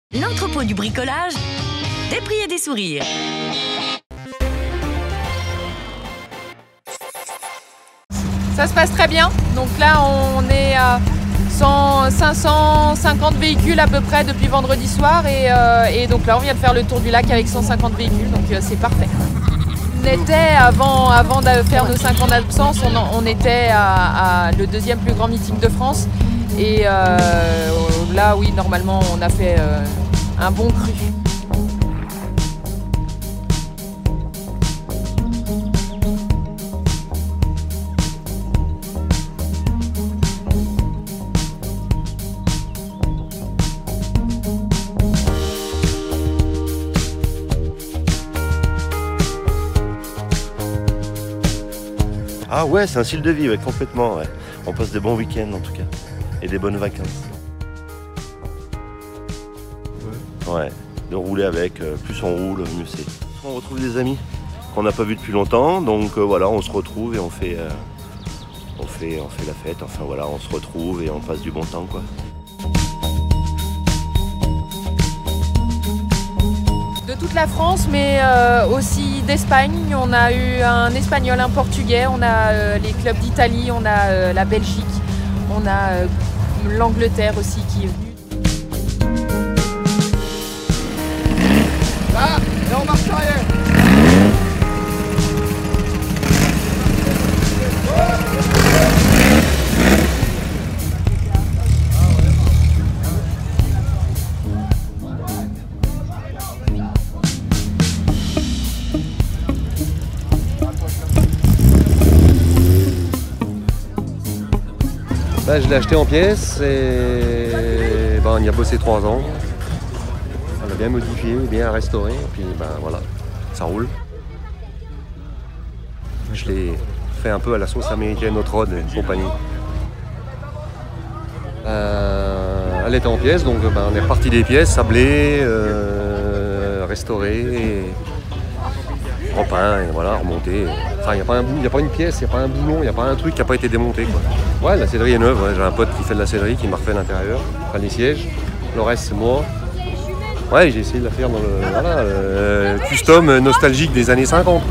L'entrepôt du bricolage, des prix et des sourires. Ça se passe très bien. Donc là, on est à 550 véhicules à peu près depuis vendredi soir. Et donc là, on vient de faire le tour du lac avec 150 véhicules. Donc c'est parfait. On était, avant de faire nos 5 ans d'absence, on était à le deuxième plus grand meeting de France. Et là, oui, normalement, on a fait un bon cru. Ah ouais, c'est un style de vie, ouais, complètement. Ouais. On passe des bons week-ends en tout cas, et des bonnes vacances. Ouais, de rouler avec, plus on roule, mieux c'est. On retrouve des amis qu'on n'a pas vus depuis longtemps, donc voilà, on se retrouve et on fait la fête. Enfin voilà, on se retrouve et on passe du bon temps quoi. De toute la France, mais aussi d'Espagne. On a eu un Espagnol, un Portugais, on a les clubs d'Italie, on a la Belgique, on a l'Angleterre aussi qui est venue. Là, et on marche arrière. Je l'ai acheté en pièces et on y a bossé 3 ans. On l'a bien modifié, bien restauré, et puis voilà, ça roule. Je l'ai fait un peu à la sauce américaine Hot Rod et compagnie. Elle était en pièces, donc on est reparti des pièces, sablées, restaurées, repeint et voilà, remonté. Enfin, il n'y a pas une pièce, il n'y a pas un boulon, il n'y a pas un truc qui n'a pas été démonté, quoi. Ouais, la sellerie est neuve, ouais. J'ai un pote qui fait de la sellerie, qui m'a refait l'intérieur, enfin les sièges. Le reste, c'est moi. Ouais, j'ai essayé de la faire dans le custom nostalgique des années 50.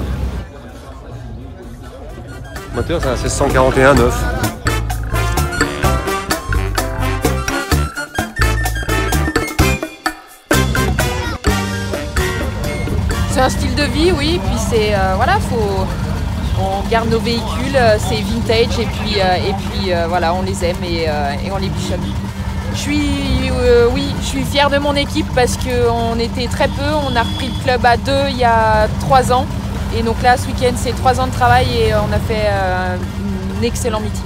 Le moteur, c'est un 1641 neuf. C'est un style de vie, oui, puis c'est voilà, on garde nos véhicules, c'est vintage et puis voilà, on les aime et on les bichonne. Je suis fière de mon équipe parce qu'on était très peu, on a repris le club à 2 il y a 3 ans et donc là ce week-end c'est 3 ans de travail et on a fait un excellent meeting.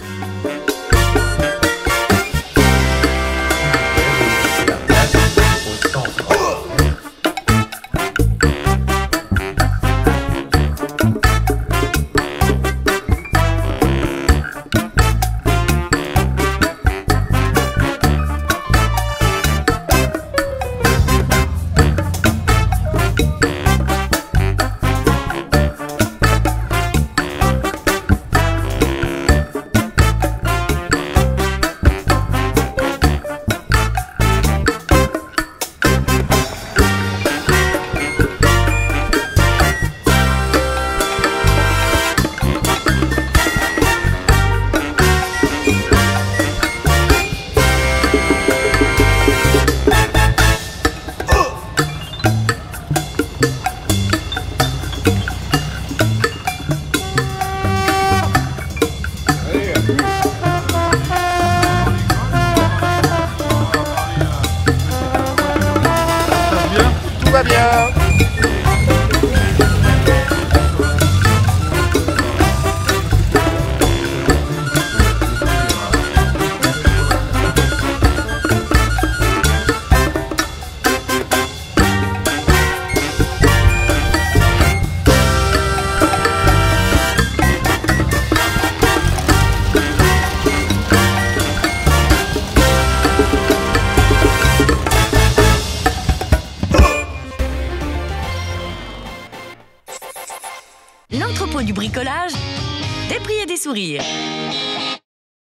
Tout va bien. L'entrepôt du bricolage, des prix et des sourires.